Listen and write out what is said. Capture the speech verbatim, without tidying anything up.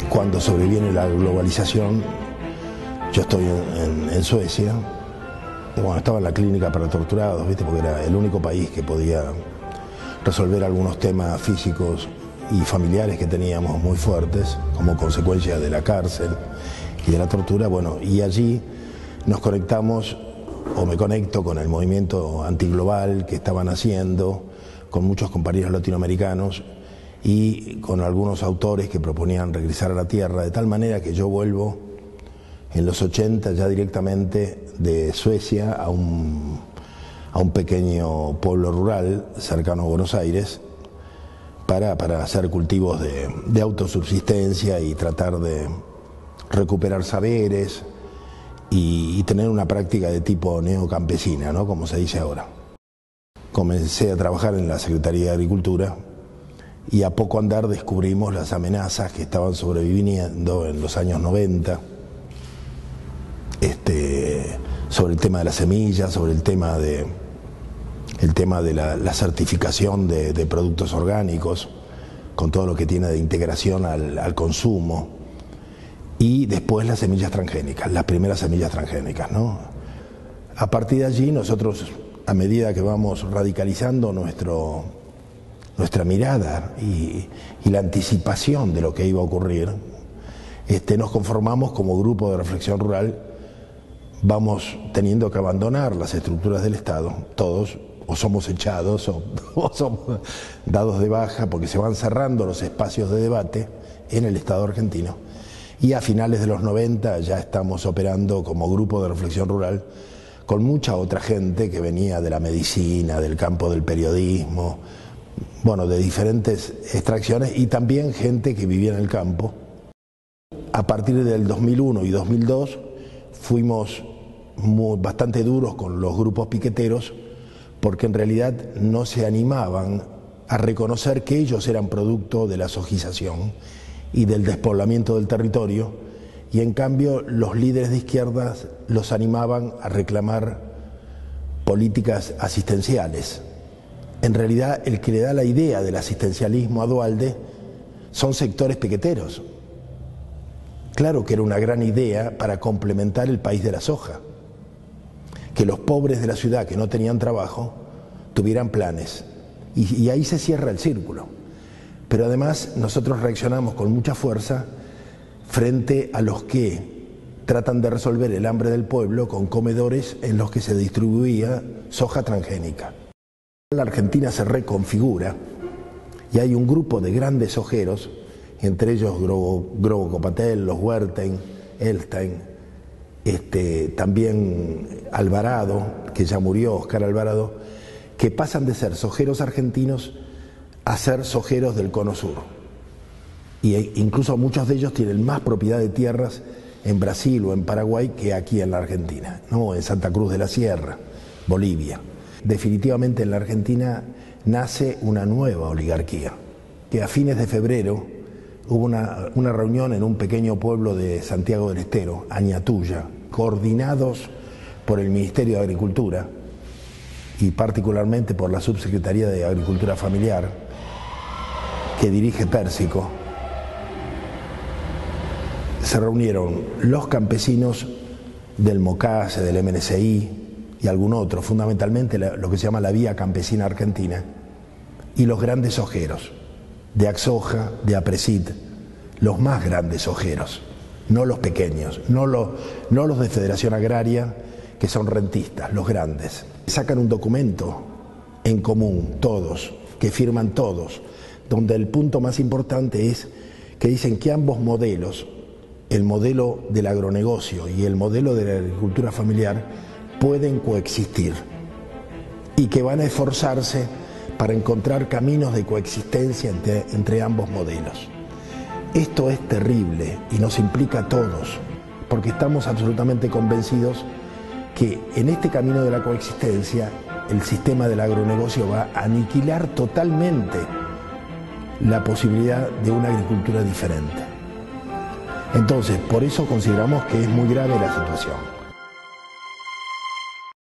cuando sobreviene la globalización, yo estoy en, en, en Suecia, y bueno, estaba en la clínica para torturados, ¿viste? Porque era el único país que podía resolver algunos temas físicos y familiares que teníamos muy fuertes, como consecuencia de la cárcel y de la tortura. Bueno, y allí nos conectamos, o me conecto con el movimiento antiglobal que estaban haciendo, con muchos compañeros latinoamericanos y con algunos autores que proponían regresar a la tierra, de tal manera que yo vuelvo en los ochenta ya directamente de Suecia a un, a un pequeño pueblo rural cercano a Buenos Aires para, para hacer cultivos de, de autosubsistencia y tratar de recuperar saberes y, y tener una práctica de tipo neocampesina, ¿no? Como se dice ahora. Comencé a trabajar en la Secretaría de Agricultura y a poco andar descubrimos las amenazas que estaban sobreviviendo en los años noventa, este, sobre el tema de las semillas, sobre el tema de, el tema de la, la certificación de, de productos orgánicos, con todo lo que tiene de integración al, al consumo, y después las semillas transgénicas, las primeras semillas transgénicas, ¿no? A partir de allí nosotros, a medida que vamos radicalizando nuestro, nuestra mirada y, y la anticipación de lo que iba a ocurrir, este, nos conformamos como grupo de reflexión rural, vamos teniendo que abandonar las estructuras del Estado, todos, o somos echados o, o somos dados de baja, porque se van cerrando los espacios de debate en el Estado argentino, y a finales de los noventa ya estamos operando como grupo de reflexión rural con mucha otra gente que venía de la medicina, del campo del periodismo, bueno, de diferentes extracciones, y también gente que vivía en el campo. A partir del dos mil uno y dos mil dos fuimos muy, bastante duros con los grupos piqueteros, porque en realidad no se animaban a reconocer que ellos eran producto de la sojización y del despoblamiento del territorio, y en cambio los líderes de izquierdas los animaban a reclamar políticas asistenciales. En realidad el que le da la idea del asistencialismo a Duhalde son sectores piqueteros. Claro que era una gran idea para complementar el país de la soja, que los pobres de la ciudad que no tenían trabajo tuvieran planes, y, y ahí se cierra el círculo. Pero además nosotros reaccionamos con mucha fuerza frente a los que tratan de resolver el hambre del pueblo con comedores en los que se distribuía soja transgénica. La Argentina se reconfigura y hay un grupo de grandes sojeros, entre ellos Grobo, Grobo Copatel, los Wertheim, Elstein, este, también Alvarado, que ya murió, Oscar Alvarado, que pasan de ser sojeros argentinos a ser sojeros del Cono Sur. Y incluso muchos de ellos tienen más propiedad de tierras en Brasil o en Paraguay que aquí en la Argentina, ¿no? En Santa Cruz de la Sierra, Bolivia. Definitivamente en la Argentina nace una nueva oligarquía, que a fines de febrero hubo una, una reunión en un pequeño pueblo de Santiago del Estero, Añatuya, coordinados por el Ministerio de Agricultura y particularmente por la Subsecretaría de Agricultura Familiar, que dirige Pérsico. Se reunieron los campesinos del MOCASE, del M N C I y algún otro, fundamentalmente lo que se llama la Vía Campesina Argentina, y los grandes sojeros, de Axoja, de APRESID, los más grandes sojeros, no los pequeños, no los, no los de Federación Agraria, que son rentistas, los grandes. Sacan un documento en común, todos, que firman todos, donde el punto más importante es que dicen que ambos modelos, el modelo del agronegocio y el modelo de la agricultura familiar, pueden coexistir y que van a esforzarse para encontrar caminos de coexistencia entre, entre ambos modelos. Esto es terrible y nos implica a todos, porque estamos absolutamente convencidos que en este camino de la coexistencia el sistema del agronegocio va a aniquilar totalmente la posibilidad de una agricultura diferente. Entonces, por eso consideramos que es muy grave la situación.